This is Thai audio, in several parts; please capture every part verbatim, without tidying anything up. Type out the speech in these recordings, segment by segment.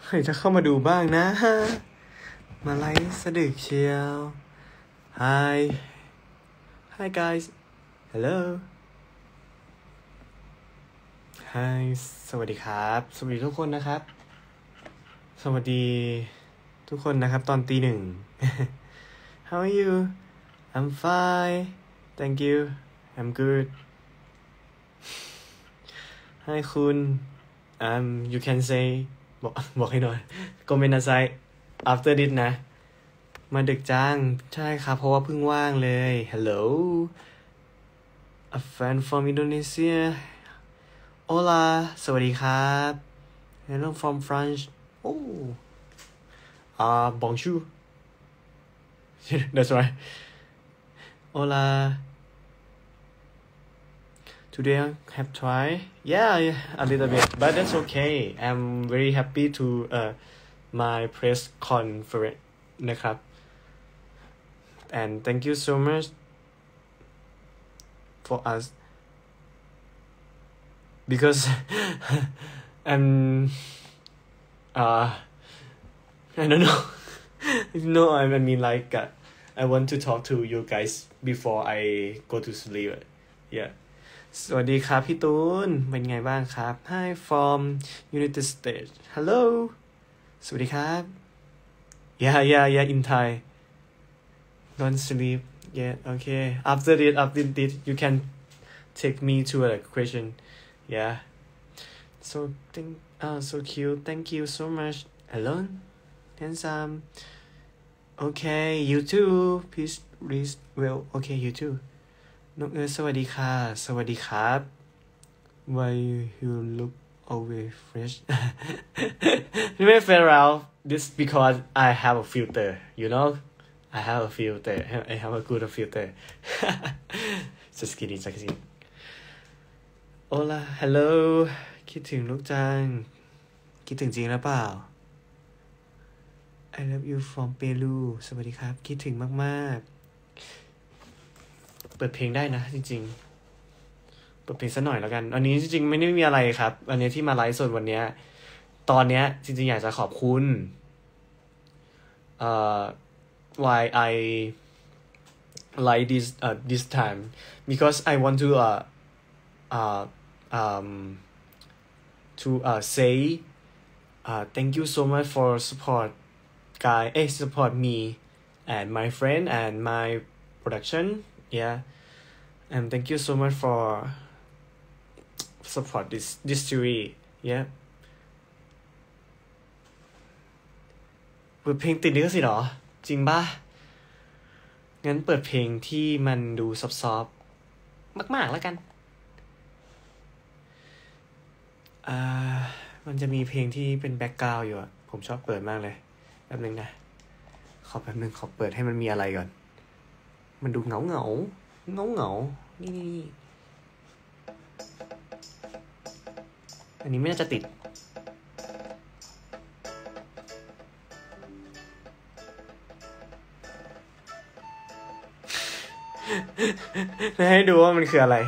ใครจะเข้ามาดูบ้างนะมาไลฟ์สะดึกเชียว Hi Hi guys Hello Hi สวัสดีครับสวัสดีทุกคนนะครับสวัสดีทุกคนนะครับตอนตีหนึ่ง How are you I'm fine Thank you I'm good Hi คุณ um you can say บอกบอกให้หน่อยคอมเมนต์นะไซ after this นะมาดึกจังใช่ครับเพราะว่าเพิ่งว่างเลย Hello a fan from Indonesia Hola สวัสดีครับ Hello from France oh ah bonjour that's right Hola Today I have tried yeah a little bit but that's okay I'm very happy to uh my press conference นะครับ and thank you so much for us because I'm uh I don't know no I mean like uh, I want to talk to you guys before I go to sleep yeahสวัสดีครับพี่ตูนเป็นไงบ้างครับ Hi from United States Hello สวัสดีครับ Yeah yeah yeah in Thai Don't sleep yeah okay after this after this you can take me to a question yeah so thank uh so cute thank you so much Hello handsome okay you too please read well okay you tooนกเอ๋ยสวัสดีค่ะสวัสดีครับ Why you look always fresh ไม่ fair out this because I have a filter you know I have a filter I have a good filter just kidding just kidding Hola hello คิดถึงลูกจังคิดถึงจริงหรือเปล่า I love you from Peru สวัสดีครับคิดถึงมากๆเปิดเพลงได้นะจริงๆเปิดเพลงสักหน่อยแล้วกันอันนี้จริงๆไม่ได้มีอะไรครับอันนี้ที่มาไลฟ์สดวันนี้ตอนนี้จริงๆอยากจะขอบคุณเอ่อ why I like this uh, this time because I want to uh uh um to uh say uh thank you so much for support guy eh support me and my friend and my production yeah and thank you so much for support this this series yeah เปิดเพลงติดลิขสิทธิ์เหรอจริงป่ะงั้นเปิดเพลงที่มันดูซอฟๆมากๆแล้วกันอ่ามันจะมีเพลงที่เป็นแบ็คกราวด์อยู่อ่ะผมชอบเปิดมากเลยแป๊บนึงนะขอแป๊บนึงขอเปิดให้มันมีอะไรก่อนมันดูเหงาเหงาเหงาเหงานี่นี่อันนี้ไม่น่าจะติดให้ดูว่ามันคืออะไร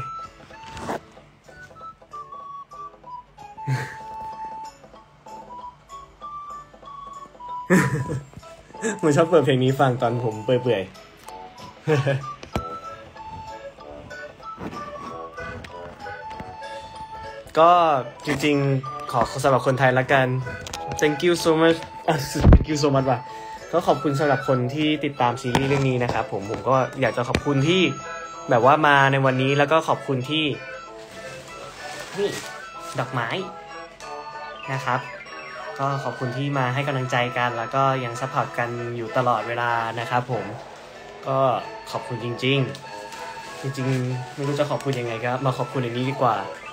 ผมชอบเปิดเพลงนี้ฟังตอนผมเปื่อยๆก็จริงๆขอสำหรับคนไทยละกัน thank you so much thank you so much ว่ะก็ขอบคุณสำหรับคนที่ติดตามซีรีส์เรื่องนี้นะครับผมผมก็อยากจะขอบคุณที่แบบว่ามาในวันนี้แล้วก็ขอบคุณที่นี่ดอกไม้นะครับก็ขอบคุณที่มาให้กำลังใจกันแล้วก็ยังซัพพอร์ตกันอยู่ตลอดเวลานะครับผมก็ขอบคุณจริงๆจริงๆไม่รู้จะขอบคุณยังไงครับมาขอบคุณอย่างนี้ดีกว่า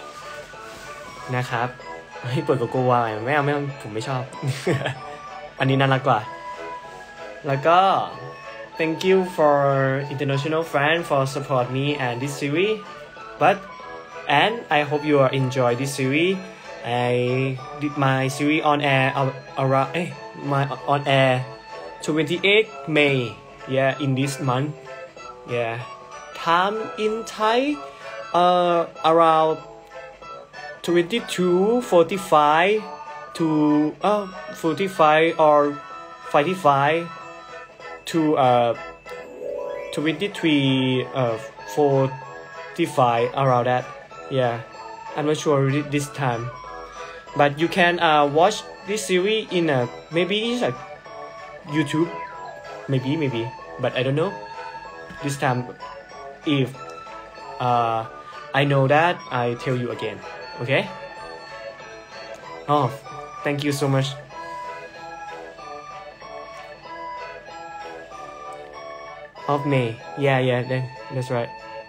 นะครับให้เปิดโกโก้วายไม่เอาไม่เอาผมไม่ชอบ อันนี้น่ารักกว่าแล้วก็ thank you for international friend for support me and this series but and I hope you are enjoy this series I did my series on air around eh my on air twenty-eighth May yeah in this month yeah time in Thai uh around twenty-two forty-five to uh forty-five or fifty-five to uh twenty-three uh forty-five around that. Yeah, I'm not sure this time, but you can uh watch this series in a maybe it's a YouTube, maybe maybe, but I don't know. This time, if uh I know that, I tell you again. Okay? Oh, thank you so much. Of May. Yeah, yeah, that, that's right.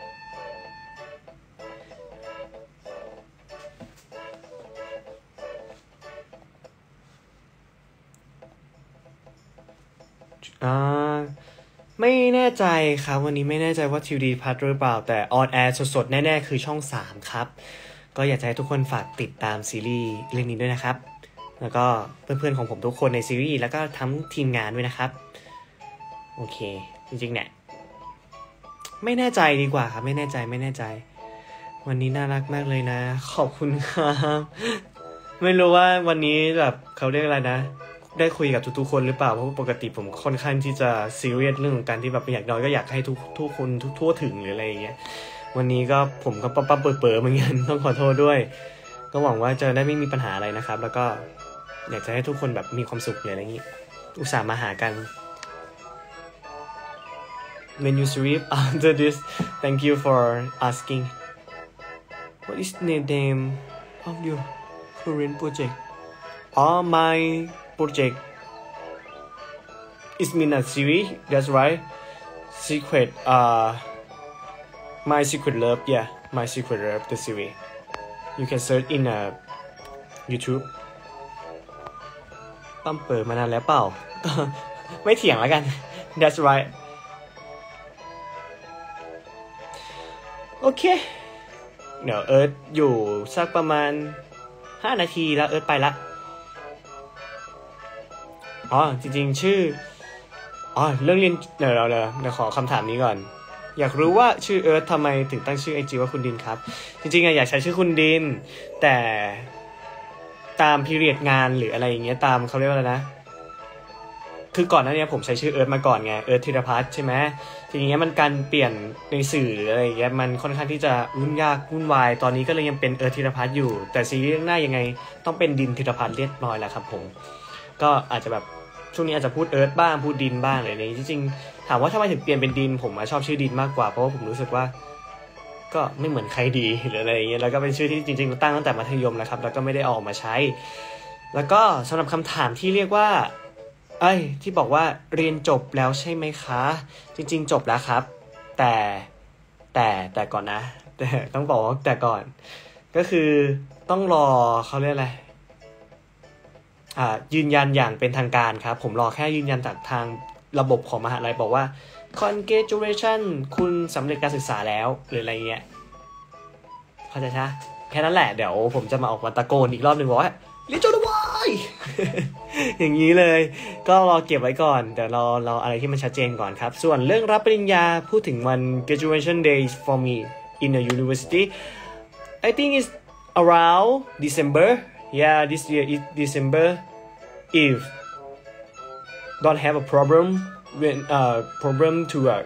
อ่าไม่แน่ใจครับวันนี้ไม่แน่ใจว่าทีวีพัทหรือเปล่าแต่ออนแอร์สดๆแน่ๆคือช่องสามครับก็อยากจะให้ทุกคนฝากติดตามซีรีส์เรื่องนี้ด้วยนะครับแล้วก็เพื่อนๆของผมทุกคนในซีรีส์แล้วก็ทั้งทีมงานด้วยนะครับโอเคจริงๆเนี่ยไม่แน่ใจดีกว่าครับไม่แน่ใจไม่แน่ใจวันนี้น่ารักมากเลยนะขอบคุณครับไม่รู้ว่าวันนี้แบบเขาเรียกอะไรนะได้คุยกับทุกๆคนหรือเปล่าเพราะปกติผมค่อนข้างที่จะซีเรียสเรื่องของการที่แบบอยากน้อยก็อยากให้ทุกทุกคนทุกทั่วถึงหรืออะไรอย่างเงี้ยวันนี้ก็ผมก็ปั๊บปั๊บเปิดเปิดเหมือนกันต้องขอโทษด้วยก็หวังว่าจะได้ไม่มีปัญหาอะไรนะครับแล้วก็อยากจะให้ทุกคนแบบมีความสุขอะไรอย่างงี้อุตส่าห์มาหากัน When you sleep after this thank you for asking what is the name of your current project oh my project is mean a series that's right secret uh my secret love yeah my secret love the series you can search in a YouTube ปั๊มเปิดมานานแล้วเปล่า ไม่เถียงแล้วกัน that's right โอเคเดี๋ยวเอิร์ธอยู่สักประมาณห้านาทีแล้วเอิร์ธไปละอ๋อจริงๆชื่ออ๋อเรื่องเรียนเดี๋ยวเราเดี๋ยวขอคำถามนี้ก่อนอยากรู้ว่าชื่อเอิร์ธทำไมถึงตั้งชื่อไอจีว่าคุณดินครับจริงๆอะอยากใช้ชื่อคุณดินแต่ตามพีเรียดงานหรืออะไรอย่างเงี้ยตามเขาเรียกว่าอะไรนะคือก่อนหน้านี้ผมใช้ชื่อเอิร์ธมาก่อนไงเอิร์ธธีรพัฒน์ใช่ไหมทีนี้มันการเปลี่ยนในสื่อหรืออะไรอย่างเงี้ยมันค่อนข้างที่จะวุ่นยากวุ่นวายตอนนี้ก็เลยยังเป็นเอิร์ธธีรพัฒน์อยู่แต่ซีรีส์หน้ายังไงต้องเป็นดินธีรพัฒน์เรียบร้อยแล้วครับผมก็อาจจะแบบช่วงนี้อาจจะพูดเอิร์ธบ้างพูดดินบ้างอะไรนี้จริงๆถามว่าทำไมถึงเปลี่ยนเป็นดินผมชอบชื่อดินมากกว่าเพราะว่าผมรู้สึกว่าก็ไม่เหมือนใครดีหรืออะไรอย่างเงี้ยแล้วก็เป็นชื่อที่จริงๆตั้งตั้งแต่มัธยมแล้วครับแล้วก็ไม่ได้ออกมาใช้แล้วก็สำหรับคำถามที่เรียกว่าเอ้ยที่บอกว่าเรียนจบแล้วใช่ไหมคะจริงๆจบแล้วครับแต่แต่แต่ก่อนนะแต่ต้องบอกว่าแต่ก่อนก็คือต้องรอเขาเรียกอะไรอ่ายืนยันอย่างเป็นทางการครับผมรอแค่ยืนยันจากทางระบบของมหาลัยบอกว่า congratulation คุณสำเร็จการศึกษาแล้วหรืออะไรเงี้ยเข้าใจใช่ไหมแค่นั้นแหละเดี๋ยวผมจะมาออกมาตะโกนอีกรอบหนึ่งบอกว่าเรียนจบแล้วว้าย อย่างนี้เลยก็รอเก็บไว้ก่อนเดี๋ยวรอเราอะไรที่มันชัดเจนก่อนครับส่วนเรื่องรับปริญญาพูดถึงวัน graduation day for me in the university I think it's around December yeah this year is December if don't have a problem when uh problem to uh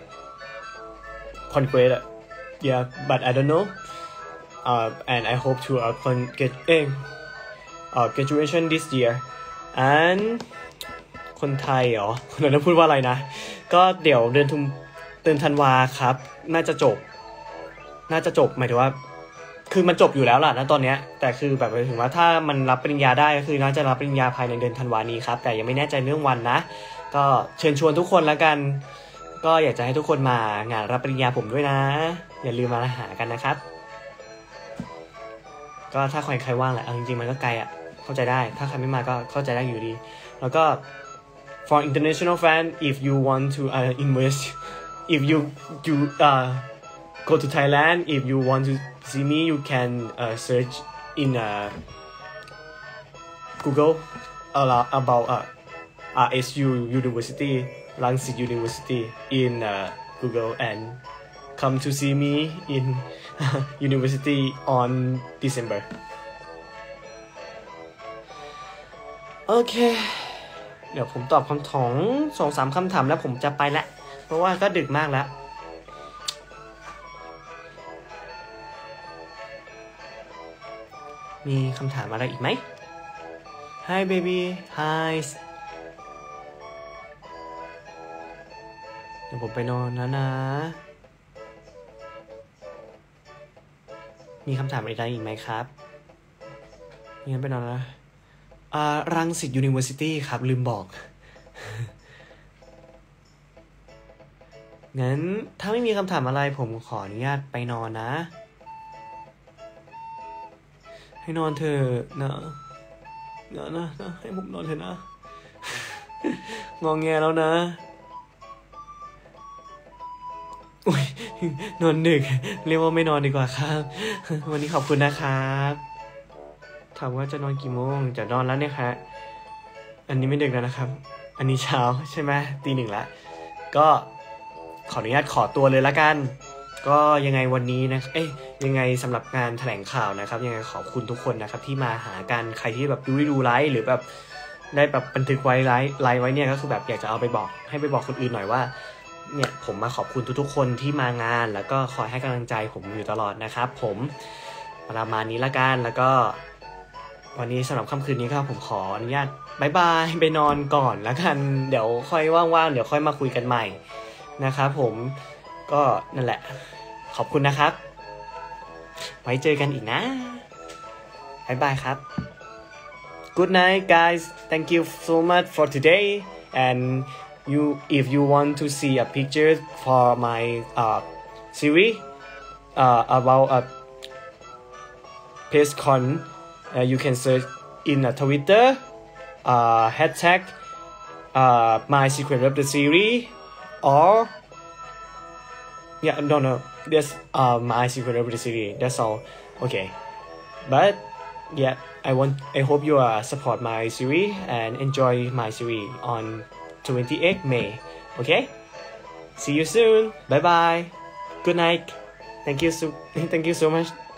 concrete uh, yeah but I don't know uh and I hope to uh con get eh, uh graduation this year and คนไทยเหรอคนนั้นพูดว่าอะไรนะก็เดี๋ยวเดือนทุนเดือนธันวาครับน่าจะจบน่าจะจบหมายถึงว่าคือมันจบอยู่แล้วล่ะนะตอนเนี้ยแต่คือแบบหมายถึงว่าถ้ามันรับปริญญาได้ก็คือน่าจะรับปริญญาภายในเดือนธันวานี้ครับแต่ยังไม่แน่ใจเรื่องวันนะก็เชิญชวนทุกคนแล้วกันก็อยากจะให้ทุกคนมางานรับปริญญาผมด้วยนะอย่าลืมมาหากันนะครับก็ถ้าใครใครว่างแหละเอาจริงๆมันก็ไกลอ่ะเข้าใจได้ถ้าใครไม่มาก็เข้าใจได้อยู่ดีแล้วก็ for international fan if you want to uh, invest if you you uh go to Thailand if you want to see me you can uh, search in uh, Google about uh, R S U University Rangsit University in uh, Google and come to see me in university on December โอเคเดี๋ยวผมตอบคำถามสองสามคำถามแล้วผมจะไปละเพราะว่าก็ดึกมากแล้วมีคำถามอะไรอีกไหม Hi baby Hi เดี๋ยวผมไปนอนแล้วนะมีคำถามอะไรอีกไหมครับงั้นไปนอนแล้วอ่ารังสิต University ครับลืมบอก งั้นถ้าไม่มีคำถามอะไรผมขออนุญาตไปนอนนะให้นอนเถอะนะนะนะนะให้ผมนอนเถอะนะ งองแงแล้วนะอุ้ยนอนดึกเรียกว่าไม่นอนดีกว่าครับ วันนี้ขอบคุณนะครับถามว่าจะนอนกี่โมงจะนอนแล้วเนี่ยครับอันนี้ไม่ดึกแล้วนะครับอันนี้เช้าใช่ไหมตีหนึ่งละก็ขออนุญาตขอตัวเลยละกันก็ยังไงวันนี้นะเอ้ยยังไงสำหรับงานแถลงข่าวนะครับยังไงขอบคุณทุกคนนะครับที่มาหากันใครที่แบบดูดูไลฟ์หรือแบบได้แบบบันทึกไว้ไลฟ์ไลฟ์ไว้เนี่ยก็คือแบบอยากจะเอาไปบอกให้ไปบอกคนอื่นหน่อยว่าเนี่ยผมมาขอบคุณทุกๆคนที่มางานแล้วก็คอยให้กำลังใจผมอยู่ตลอดนะครับผมประมาณนี้ละกันแล้วก็วันนี้สำหรับค่ำคืนนี้ครับผมขออนุญาตบายบายไปนอนก่อนแล้วกันเดี๋ยวค่อยว่างๆเดี๋ยวค่อยมาคุยกันใหม่นะครับผมก็นั่นแหละขอบคุณนะครับไว้เจอกันอีกนะบายบายครับ Good night guys thank you so much for today and you if you want to see a picture for my uh, series uh, about a PaceCon uh, you can search in a Twitter uh, hashtag uh, my secret web the series or yeah no no that's uh, my secret web the series that's all okay but yeah I want I hope you uh, support my series and enjoy my series on twenty-eighth May okay see you soon bye bye good night thank you so thank you so much